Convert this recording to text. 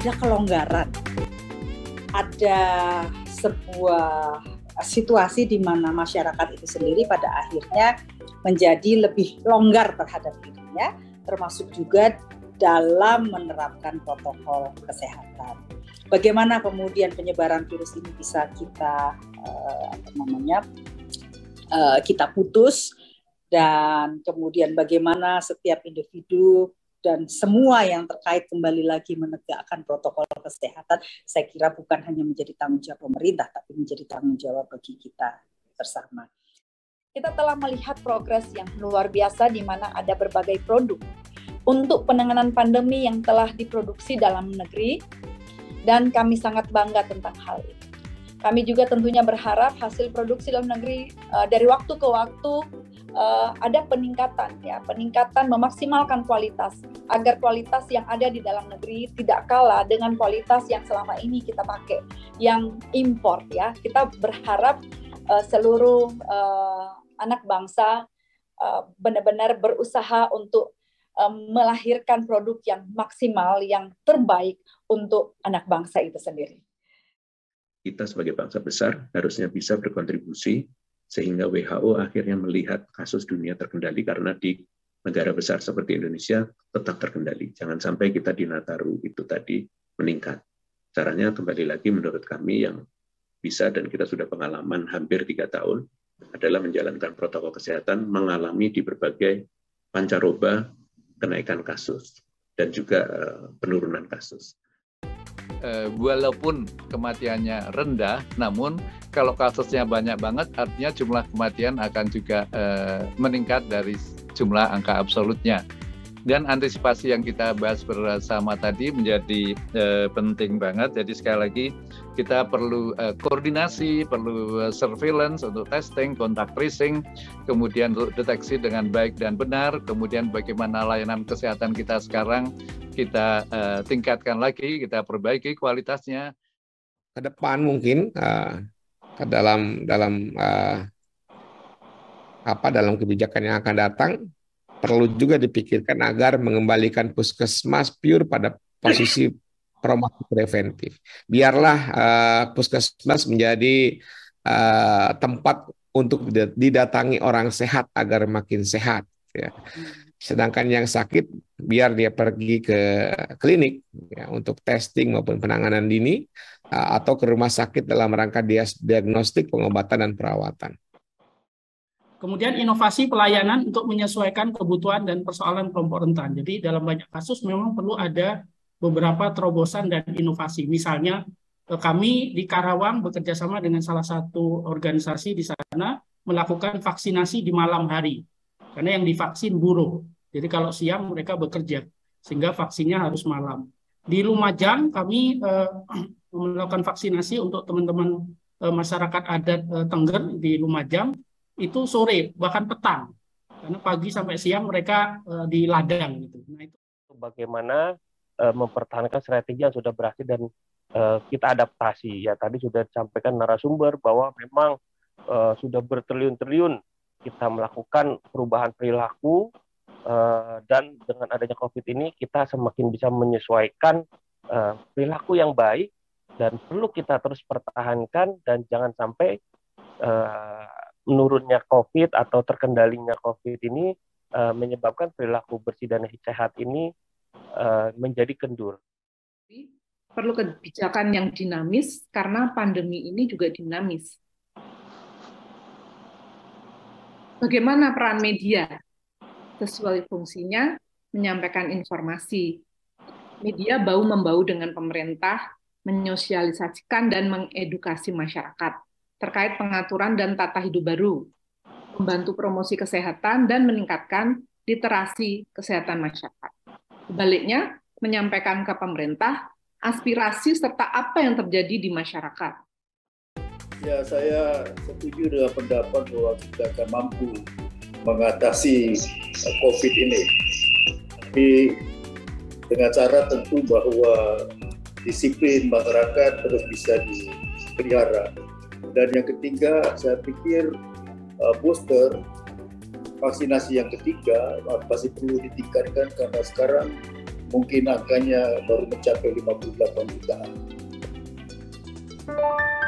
ada kelonggaran, ada sebuah situasi di mana masyarakat itu sendiri pada akhirnya menjadi lebih longgar terhadap dirinya, termasuk juga dalam menerapkan protokol kesehatan. Bagaimana kemudian penyebaran virus ini bisa kita kita putus, dan kemudian bagaimana setiap individu dan semua yang terkait kembali lagi menegakkan protokol kesehatan, saya kira bukan hanya menjadi tanggung jawab pemerintah, tapi menjadi tanggung jawab bagi kita bersama. Kita telah melihat progres yang luar biasa di mana ada berbagai produk untuk penanganan pandemi yang telah diproduksi dalam negeri, dan kami sangat bangga tentang hal itu. Kami juga tentunya berharap hasil produksi dalam negeri dari waktu ke waktu ada peningkatan memaksimalkan kualitas, agar kualitas yang ada di dalam negeri tidak kalah dengan kualitas yang selama ini kita pakai, yang impor ya. Kita berharap seluruh anak bangsa benar-benar berusaha untuk melahirkan produk yang maksimal, yang terbaik untuk anak bangsa itu sendiri. Kita sebagai bangsa besar harusnya bisa berkontribusi sehingga WHO akhirnya melihat kasus dunia terkendali, karena di negara besar seperti Indonesia tetap terkendali. Jangan sampai kita di Nataru itu tadi meningkat. Caranya kembali lagi menurut kami yang bisa, dan kita sudah pengalaman hampir 3 tahun, adalah menjalankan protokol kesehatan, mengalami di berbagai pancaroba kenaikan kasus dan juga penurunan kasus. Walaupun kematiannya rendah, namun kalau kasusnya banyak banget, artinya jumlah kematian akan juga meningkat dari jumlah angka absolutnya. Dan antisipasi yang kita bahas bersama tadi menjadi penting banget. Jadi sekali lagi kita perlu koordinasi, perlu surveillance untuk testing, kontak tracing, kemudian untuk deteksi dengan baik dan benar, kemudian bagaimana layanan kesehatan kita sekarang kita tingkatkan lagi, kita perbaiki kualitasnya. Ke depan mungkin dalam kebijakan yang akan datang perlu juga dipikirkan agar mengembalikan puskesmas pure pada posisi promotif preventif. Biarlah puskesmas menjadi tempat untuk didatangi orang sehat agar makin sehat. Ya. Sedangkan yang sakit biar dia pergi ke klinik ya, untuk testing maupun penanganan dini, atau ke rumah sakit dalam rangka diagnostik, pengobatan, dan perawatan. Kemudian inovasi pelayanan untuk menyesuaikan kebutuhan dan persoalan kelompok rentan. Jadi dalam banyak kasus memang perlu ada beberapa terobosan dan inovasi. Misalnya kami di Karawang bekerjasama dengan salah satu organisasi di sana melakukan vaksinasi di malam hari. Karena yang divaksin buruh. Jadi kalau siang mereka bekerja, sehingga vaksinnya harus malam. Di Lumajang kami melakukan vaksinasi untuk teman-teman masyarakat adat Tengger di Lumajang, itu sore, bahkan petang. Karena pagi sampai siang mereka di ladang. Gitu. Nah, itu. Bagaimana mempertahankan strategi yang sudah berhasil dan kita adaptasi. Ya, tadi sudah disampaikan narasumber bahwa memang sudah bertriliun-triliun kita melakukan perubahan perilaku, dan dengan adanya COVID ini kita semakin bisa menyesuaikan perilaku yang baik, dan perlu kita terus pertahankan, dan jangan sampai menurunnya COVID atau terkendalinya COVID ini menyebabkan perilaku bersih dan sehat ini menjadi kendur. Perlu kebijakan yang dinamis karena pandemi ini juga dinamis. Bagaimana peran media? Sesuai fungsinya, menyampaikan informasi. Media bahu-membahu dengan pemerintah, menyosialisasikan dan mengedukasi masyarakat terkait pengaturan dan tata hidup baru, membantu promosi kesehatan dan meningkatkan literasi kesehatan masyarakat. Sebaliknya, menyampaikan ke pemerintah aspirasi serta apa yang terjadi di masyarakat. Ya, saya setuju dengan pendapat bahwa kita akan mampu mengatasi COVID ini. Tapi dengan cara tentu bahwa disiplin masyarakat terus bisa dipelihara. Dan yang ketiga, saya pikir booster, vaksinasi yang ketiga masih perlu ditingkatkan karena sekarang mungkin angkanya baru mencapai 58 jutaan.